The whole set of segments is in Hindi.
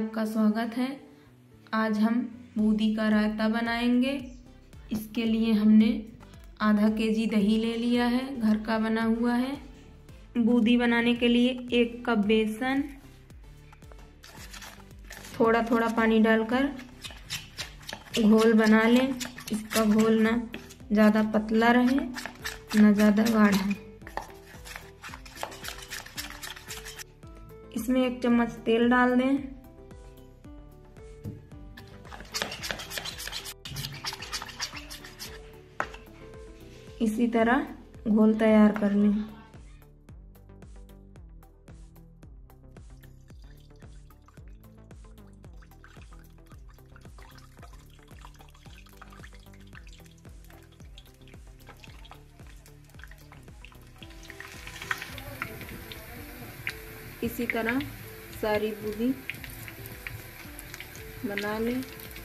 आपका स्वागत है। आज हम बूंदी का रायता बनाएंगे। इसके लिए हमने आधा केजी दही ले लिया है, घर का बना हुआ है। बूंदी बनाने के लिए 1 कप बेसन, थोड़ा थोड़ा पानी डालकर घोल बना लें। इसका घोल ना ज़्यादा पतला रहे ना ज़्यादा गाढ़ा। इसमें 1 चम्मच तेल डाल दें। इसी तरह घोल तैयार कर लें। इसी तरह सारी बूंदी बना लें।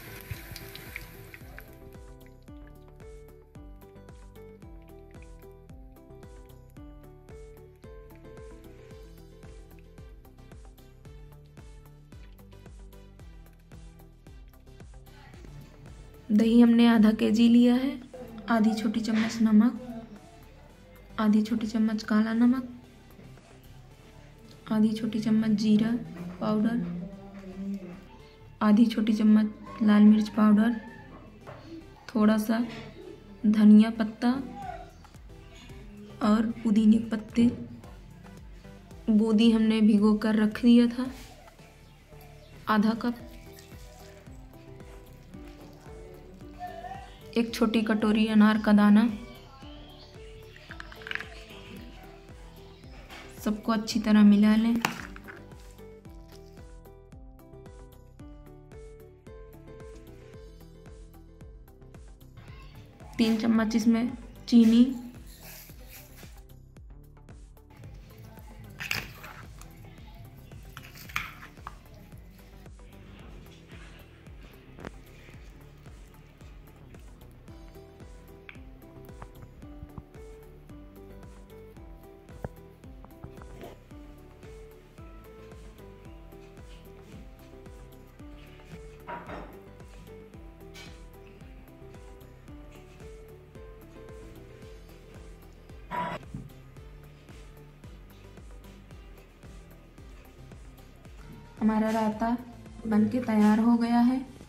दही हमने आधा केजी लिया है। आधी छोटी चम्मच नमक, आधी छोटी चम्मच काला नमक, आधी छोटी चम्मच जीरा पाउडर, आधी छोटी चम्मच लाल मिर्च पाउडर, थोड़ा सा धनिया पत्ता और पुदीने के पत्ते। बूंदी हमने भिगो कर रख दिया था, आधा कप। 1 छोटी कटोरी अनार का दाना। सबको अच्छी तरह मिला लें। तीन चम्मच इसमें चीनी, हमारा रायता बनके तैयार हो गया है।